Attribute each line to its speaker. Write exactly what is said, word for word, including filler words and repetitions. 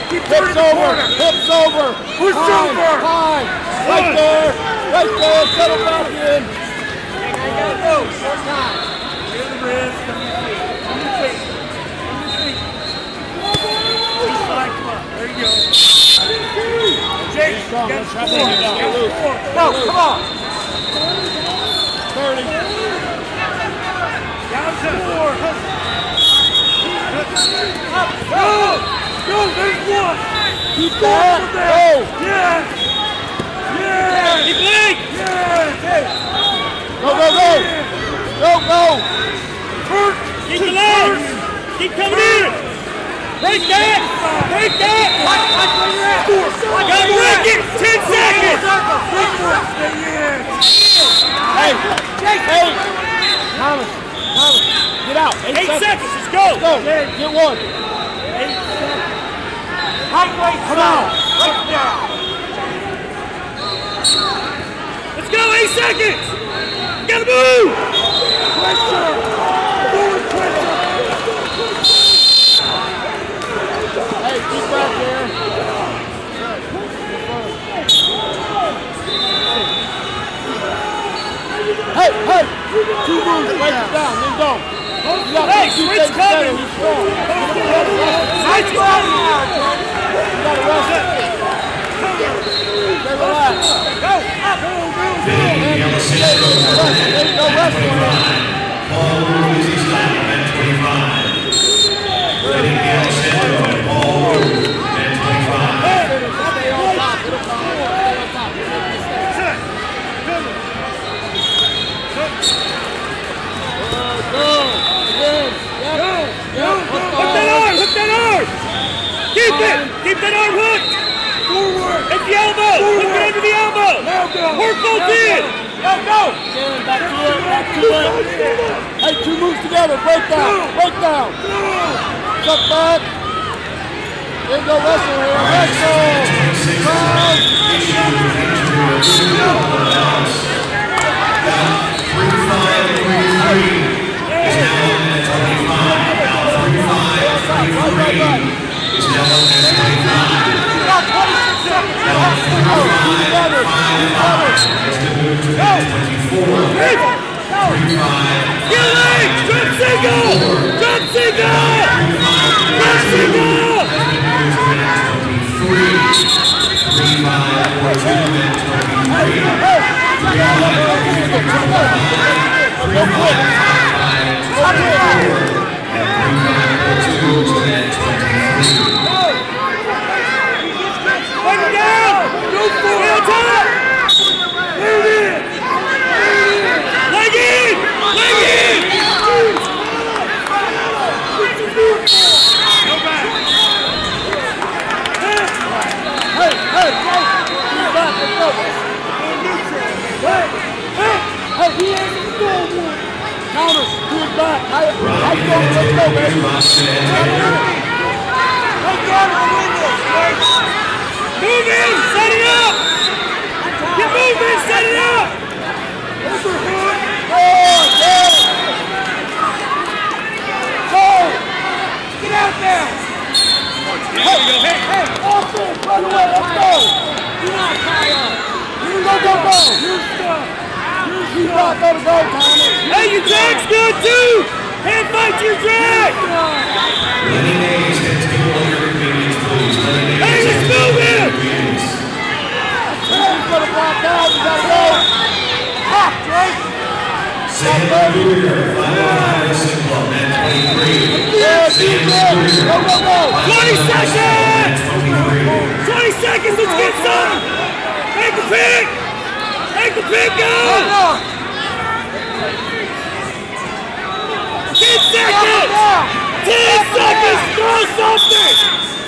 Speaker 1: Hips over. Hips over.
Speaker 2: Push over.
Speaker 1: High. Right there. Right there. Settle back in.
Speaker 2: I gotta go. Short time. Clear the wrist. Come your feet. Come your feet. Come your feet. East side, come on. There you go. Jake, get four. Get four. Go, come on.
Speaker 1: thirty.
Speaker 2: Down to four. Up. Go. Go. There's one.
Speaker 1: Keep that. Go.
Speaker 2: Yeah. Yeah.
Speaker 3: Keep lead.
Speaker 2: Yeah. Hey.
Speaker 1: Go, go, go. Go, go.
Speaker 2: Hurt.
Speaker 3: Keep the legs. Keep coming in. Break that. Break that.
Speaker 2: Watch, watch where you're at. Watch
Speaker 3: Gotta break it. Ten seconds.
Speaker 2: Big one. Stay in.
Speaker 1: Hey.
Speaker 2: Jake.
Speaker 1: Hey. Thomas. Thomas. Get out. Eight,
Speaker 3: Eight
Speaker 1: seconds.
Speaker 3: seconds. Let's go.
Speaker 1: Go. Get one.
Speaker 2: Eight seconds. High weight.
Speaker 1: Come on.
Speaker 2: Right down.
Speaker 3: Let's go. Eight seconds. Gotta move.
Speaker 2: Pressure. Forward pressure.
Speaker 1: Hey, keep back there. Hey, hey. Two moves. Break it down. Then go. You got
Speaker 3: Hey,
Speaker 1: to keep
Speaker 3: switch
Speaker 1: that together.
Speaker 3: coming.
Speaker 1: He's strong.
Speaker 2: Nice ball now, Jake.
Speaker 1: You got to rest it. Stay relaxed.
Speaker 2: Go. Up. Go, go, go.
Speaker 1: There you go. Rest for him.
Speaker 4: Paul Ruiz is landing at twenty-five. Leading the El Centro, Paul Ruiz at twenty-five.
Speaker 1: Stay on top. It'll come. Stay on top. Go. Again. Yep.
Speaker 2: Go. Go. Go.
Speaker 3: Hook that arm. Hook that arm. Keep it. Keep that arm hooked.
Speaker 2: Forward.
Speaker 3: At the elbow. Hook it under the elbow.
Speaker 2: Now go.
Speaker 3: Work both in.
Speaker 2: Go, go.
Speaker 1: Again. Back to it. Back to it. Hey, two moves together. Break down. Break down. Step back. There you go. Wrestle here. Wrestle. Cross.
Speaker 4: three five three three is now on at twenty-five. Now three five three three is now on at twenty-five. Now three five five five is to move to at twenty-four. three five
Speaker 3: Get a leg. Drop single. Drop single. Drop single.
Speaker 4: twenty-three. three five four two and twenty-three. three five five five twenty-four. And three five four two and twenty-three.
Speaker 3: Put it down. Go for it. On top.
Speaker 2: Move in.
Speaker 3: Leg in. Leg in.
Speaker 2: Go back.
Speaker 1: Hey, hey, hey. Keep back. Let's go. Hey, hey. Hey, he ain't in the store one. Thomas, to his back. How you doing? Let's go, baby.
Speaker 2: Hey, guard the windows, Jake.
Speaker 3: Move in. Set it up. Get moving. Set it up.
Speaker 2: Overhook.
Speaker 1: Go, go. Go.
Speaker 2: Get out there.
Speaker 1: Hey, hey, hey. Offense, right away. Let's go.
Speaker 2: Do not tie up.
Speaker 1: Go, go, go.
Speaker 2: Use stuff.
Speaker 1: You got to go to go, Thomas.
Speaker 3: Hey, your drag's good too. Hand fight your drag.
Speaker 4: Lenny Hayes at table your convenience, please. Lenny
Speaker 3: Hey,
Speaker 4: Hayes
Speaker 3: let's
Speaker 4: at
Speaker 3: move
Speaker 4: table
Speaker 3: in.
Speaker 4: your convenience.
Speaker 1: He's going to block out. You got to go.
Speaker 2: Hop, Jake.
Speaker 4: Sam Luger, five oh five Wrestling Club at twenty-three.
Speaker 1: Yeah, keep it. Go, go, go.
Speaker 3: twenty seconds.
Speaker 4: twenty-three.
Speaker 3: twenty seconds. Let's get some. Make the pick. Make the pick go. ten seconds. ten seconds. Throw something.